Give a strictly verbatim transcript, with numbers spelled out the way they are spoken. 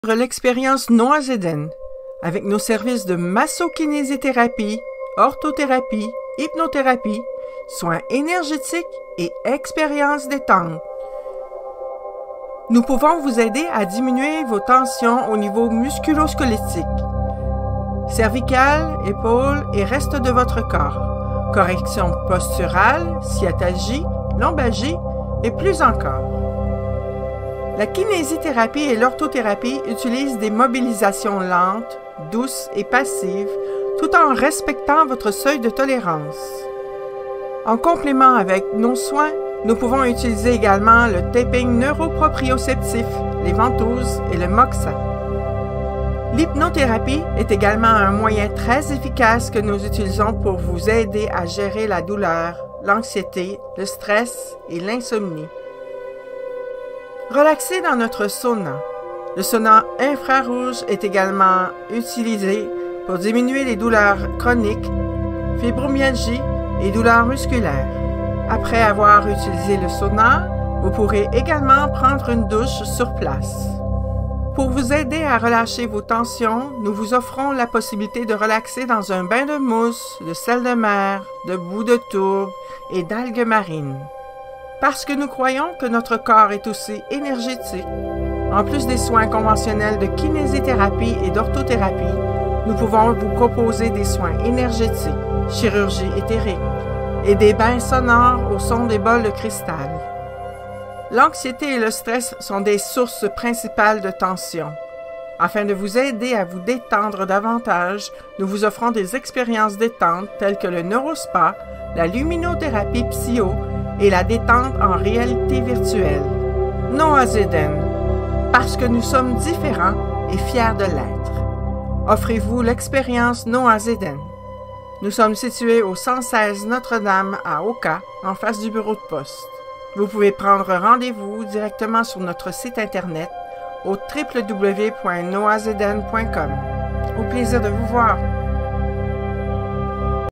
L'expérience Noazeden avec nos services de massokinésithérapie, orthothérapie, hypnothérapie, soins énergétiques et expériences détente. Nous pouvons vous aider à diminuer vos tensions au niveau musculo-squelettique, cervical, épaules et reste de votre corps, correction posturale, sciatalgie, lombalgie et plus encore. La kinésithérapie et l'orthothérapie utilisent des mobilisations lentes, douces et passives, tout en respectant votre seuil de tolérance. En complément avec nos soins, nous pouvons utiliser également le taping neuroproprioceptif, les ventouses et le moxa. L'hypnothérapie est également un moyen très efficace que nous utilisons pour vous aider à gérer la douleur, l'anxiété, le stress et l'insomnie. Relaxez dans notre sauna. Le sauna infrarouge est également utilisé pour diminuer les douleurs chroniques, fibromyalgie et douleurs musculaires. Après avoir utilisé le sauna, vous pourrez également prendre une douche sur place. Pour vous aider à relâcher vos tensions, nous vous offrons la possibilité de relaxer dans un bain de mousse, de sel de mer, de boue de tourbe et d'algues marines. Parce que nous croyons que notre corps est aussi énergétique. En plus des soins conventionnels de kinésithérapie et d'orthothérapie, nous pouvons vous proposer des soins énergétiques, chirurgie éthérique et des bains sonores au son des bols de cristal. L'anxiété et le stress sont des sources principales de tension. Afin de vous aider à vous détendre davantage, nous vous offrons des expériences détente telles que le neurospa, la luminothérapie psycho et la détente en réalité virtuelle. Noazeden, parce que nous sommes différents et fiers de l'être. Offrez-vous l'expérience Noazeden. Nous sommes situés au cent seize Notre-Dame à Oka, en face du bureau de poste. Vous pouvez prendre rendez-vous directement sur notre site internet au w w w point noazeden point com. Au plaisir de vous voir.